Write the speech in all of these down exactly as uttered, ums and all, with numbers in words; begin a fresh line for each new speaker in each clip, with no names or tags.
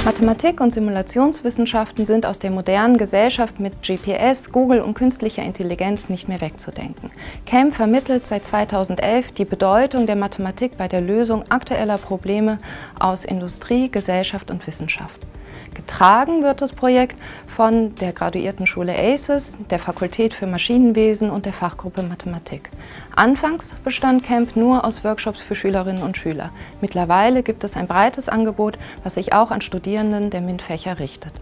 Mathematik und Simulationswissenschaften sind aus der modernen Gesellschaft mit G P S, Google und künstlicher Intelligenz nicht mehr wegzudenken. CAMP vermittelt seit zweitausendelf die Bedeutung der Mathematik bei der Lösung aktueller Probleme aus Industrie, Gesellschaft und Wissenschaft. Getragen wird das Projekt von der Graduiertenschule A C E S, der Fakultät für Maschinenwesen und der Fachgruppe Mathematik. Anfangs bestand CAMP nur aus Workshops für Schülerinnen und Schüler. Mittlerweile gibt es ein breites Angebot, was sich auch an Studierenden der MINT-Fächer richtet.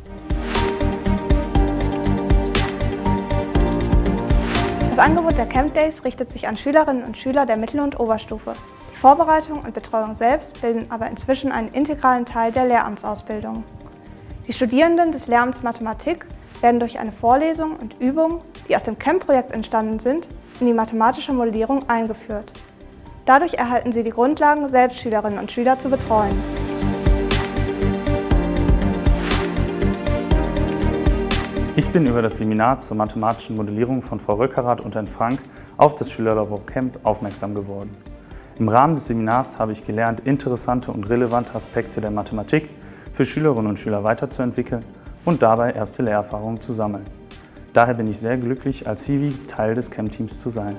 Das Angebot der Camp Days richtet sich an Schülerinnen und Schüler der Mittel- und Oberstufe. Die Vorbereitung und Betreuung selbst bilden aber inzwischen einen integralen Teil der Lehramtsausbildung. Die Studierenden des Lehramts Mathematik werden durch eine Vorlesung und Übung, die aus dem CAMP-Projekt entstanden sind, in die mathematische Modellierung eingeführt. Dadurch erhalten sie die Grundlagen, selbst Schülerinnen und Schüler zu betreuen.
Ich bin über das Seminar zur mathematischen Modellierung von Frau Röckerath und Herrn Frank auf das Schülerlabor CAMP aufmerksam geworden. Im Rahmen des Seminars habe ich gelernt, interessante und relevante Aspekte der Mathematik für Schülerinnen und Schüler weiterzuentwickeln und dabei erste Lehrerfahrungen zu sammeln. Daher bin ich sehr glücklich, als Hiwi Teil des CAMP-Teams zu sein.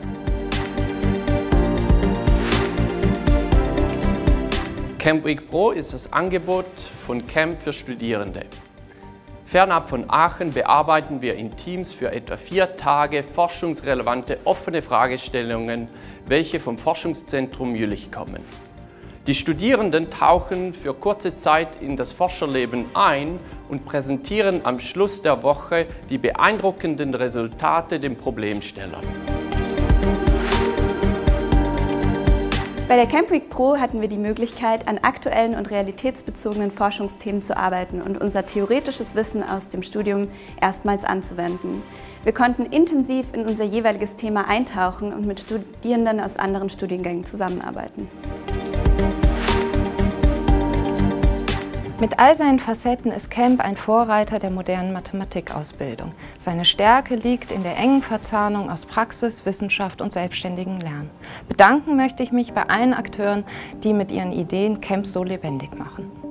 CAMP Week Pro ist das Angebot von CAMP für Studierende. Fernab von Aachen bearbeiten wir in Teams für etwa vier Tage forschungsrelevante offene Fragestellungen, welche vom Forschungszentrum Jülich kommen. Die Studierenden tauchen für kurze Zeit in das Forscherleben ein und präsentieren am Schluss der Woche die beeindruckenden Resultate den Problemstellern.
Bei der Camp Week Pro hatten wir die Möglichkeit, an aktuellen und realitätsbezogenen Forschungsthemen zu arbeiten und unser theoretisches Wissen aus dem Studium erstmals anzuwenden. Wir konnten intensiv in unser jeweiliges Thema eintauchen und mit Studierenden aus anderen Studiengängen zusammenarbeiten.
Mit all seinen Facetten ist CAMP ein Vorreiter der modernen Mathematikausbildung. Seine Stärke liegt in der engen Verzahnung aus Praxis, Wissenschaft und selbstständigem Lernen. Bedanken möchte ich mich bei allen Akteuren, die mit ihren Ideen CAMP so lebendig machen.